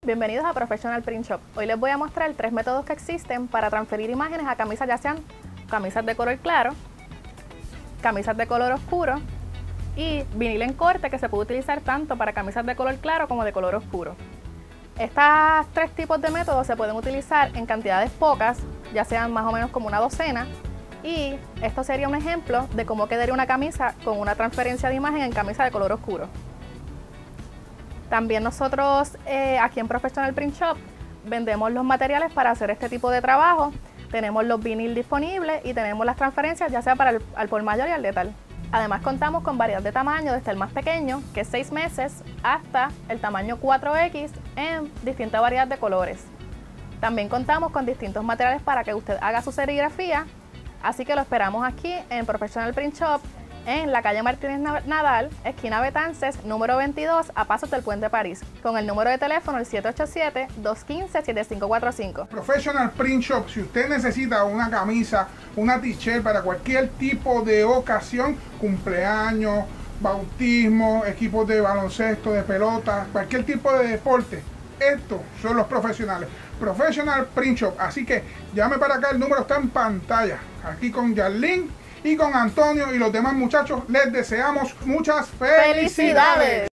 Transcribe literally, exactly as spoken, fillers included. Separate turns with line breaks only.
Bienvenidos a Professional Print Shop. Hoy les voy a mostrar tres métodos que existen para transferir imágenes a camisas, ya sean camisas de color claro, camisas de color oscuro y vinil en corte, que se puede utilizar tanto para camisas de color claro como de color oscuro. Estos tres tipos de métodos se pueden utilizar en cantidades pocas, ya sean más o menos como una docena, y esto sería un ejemplo de cómo quedaría una camisa con una transferencia de imagen en camisa de color oscuro. También nosotros eh, aquí en Professional Print Shop vendemos los materiales para hacer este tipo de trabajo. Tenemos los vinil disponibles y tenemos las transferencias ya sea para el al por mayor y al detal. Además contamos con variedad de tamaño, desde el más pequeño, que es seis meses, hasta el tamaño cuatro equis en distinta variedad de colores. También contamos con distintos materiales para que usted haga su serigrafía, así que lo esperamos aquí en Professional Print Shop, en la calle Martínez Nadal, esquina Betances, número veintidós, a pasos del Puente París, con el número de teléfono el siete ocho siete, dos uno cinco, siete cinco cuatro cinco.
Professional Print Shop, si usted necesita una camisa, una t-shirt para cualquier tipo de ocasión, cumpleaños, bautismo, equipos de baloncesto, de pelota, cualquier tipo de deporte, estos son los profesionales. Professional Print Shop, así que llame para acá, el número está en pantalla, aquí con Yarlín y con Antonio y los demás muchachos. Les deseamos muchas felicidades. ¡Felicidades!